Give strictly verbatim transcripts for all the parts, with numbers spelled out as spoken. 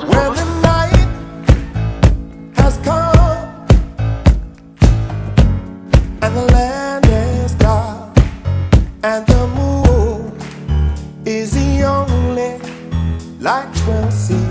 When the night has come and the land is dark and the moon is the only light we'll see.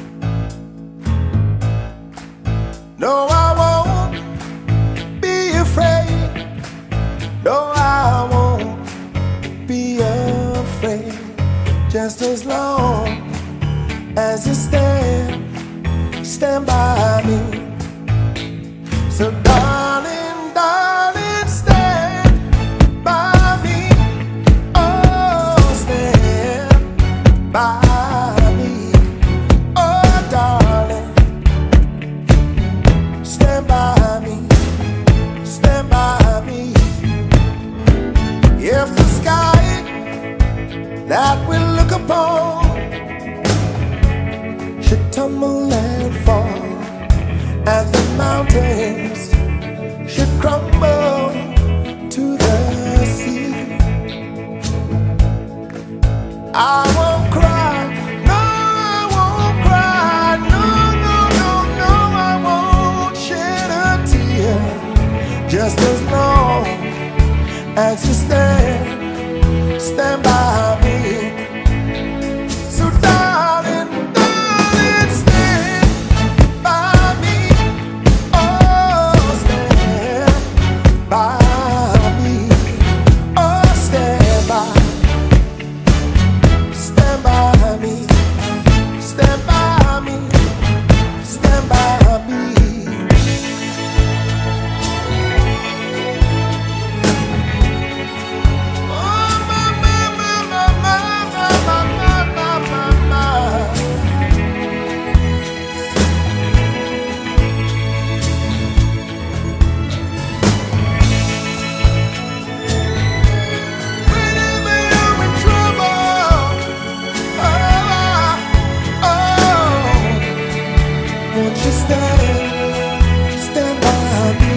No, I won't be afraid. No, I won't be afraid. Just as long as you stand, stand by me. So darling, darling, stand by me. Oh, stand by me. Oh, darling, stand by me. Stand by me. If the sky that we look upon should tumble and fall, and the mountains should crumble to the sea, I won't cry, no, I won't cry, no, no, no, no, I won't shed a tear. Just as long as you stand, stand by me. So darling, darling, stand by me. Oh, stand by me. Oh, stand by. Stand by me. Stand by me. Stand by me. Stand, stand by me.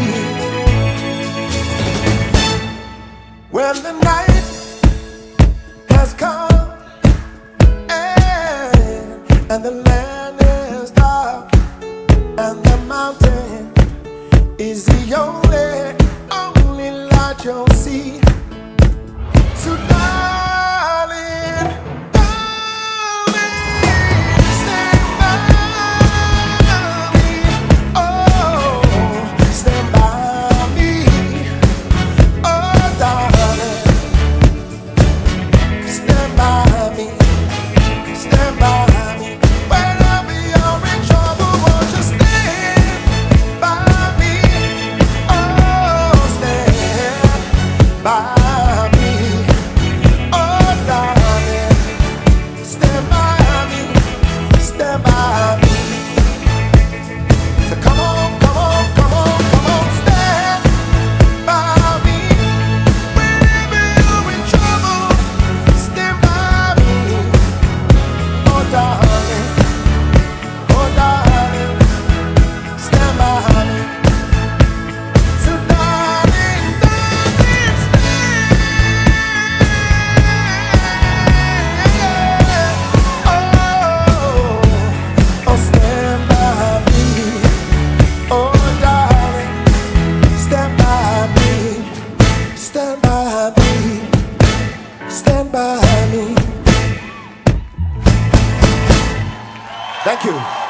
When the night has come and, and the land is dark and the mountain is the only, only light you'll see. So darling, stand by me. Thank you.